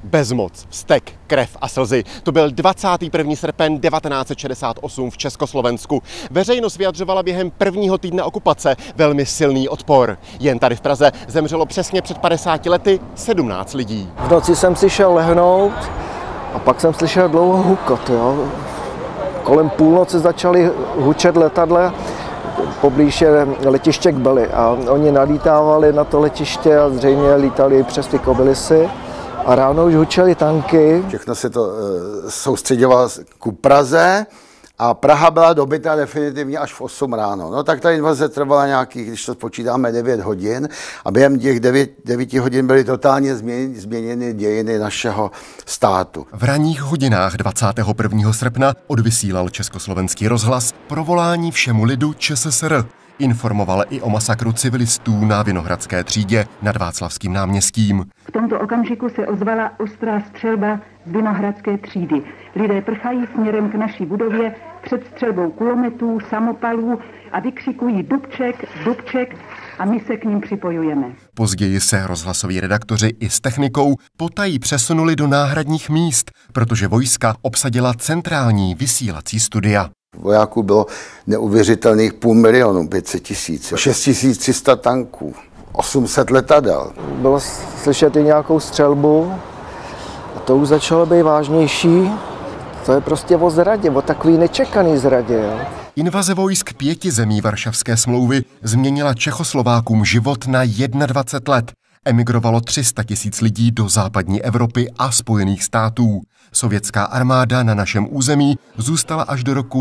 Bezmoc, vztek, krev a slzy. To byl 21. srpen 1968 v Československu. Veřejnost vyjadřovala během prvního týdne okupace velmi silný odpor. Jen tady v Praze zemřelo přesně před 50 lety 17 lidí. V noci jsem si šel lehnout a pak jsem slyšel dlouho hukot. Jo. Kolem půlnoci začaly hučet letadla poblíž letiště Kbely a oni nalítávali na to letiště a zřejmě lítali přes ty Kobylisy. A ráno už hučely tanky. Všechno se to soustředilo ku Praze a Praha byla dobytá definitivně až v 8 ráno. No tak ta invaze trvala nějakých, když to počítáme, 9 hodin a během těch 9 hodin byly totálně změněny dějiny našeho státu. V ranních hodinách 21. srpna odvysílal Československý rozhlas pro volání všemu lidu ČSSR. Informoval i o masakru civilistů na Vinohradské třídě nad Václavským náměstím. V tomto okamžiku se ozvala ostrá střelba z Vinohradské třídy. Lidé prchají směrem k naší budově před střelbou kulometů, samopalů a vykřikují Dubček, Dubček a my se k ním připojujeme. Později se rozhlasoví redaktoři i s technikou potají přesunuli do náhradních míst, protože vojska obsadila centrální vysílací studia. Vojáků bylo neuvěřitelných 500 000, 500 000, 6300 tanků, 800 letadel. Bylo slyšet i nějakou střelbu a to už začalo být vážnější. To je prostě o zradě, o takový nečekaný zradě. Jo. Invaze vojsk 5 zemí Varšavské smlouvy změnila Čechoslovákům život na 21 let. Emigrovalo 300 000 lidí do západní Evropy a Spojených států. Sovětská armáda na našem území zůstala až do roku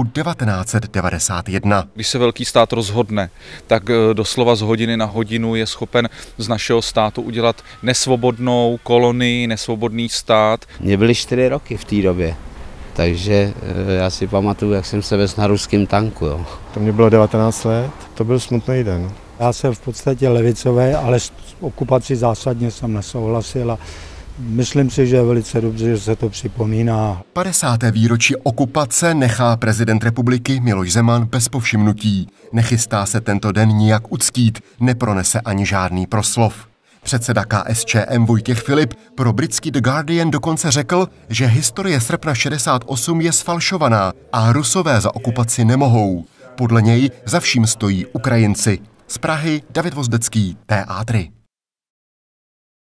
1991. Když se velký stát rozhodne, tak doslova z hodiny na hodinu je schopen z našeho státu udělat nesvobodnou kolonii, nesvobodný stát. Mně byly 4 roky v té době, takže já si pamatuju, jak jsem se vezl na ruském tanku. Jo. To mě bylo 19 let, to byl smutný den. Já jsem v podstatě levicový, ale s okupací zásadně jsem nesouhlasil a myslím si, že je velice dobře, že se to připomíná. 50. výročí okupace nechá prezident republiky Miloš Zeman bez povšimnutí. Nechystá se tento den nijak uctít, nepronese ani žádný proslov. Předseda KSČM Vojtěch Filip pro britský The Guardian dokonce řekl, že historie srpna 68 je sfalšovaná a Rusové za okupaci nemohou. Podle něj za vším stojí Ukrajinci. Z Prahy David Vozdecký, TA3.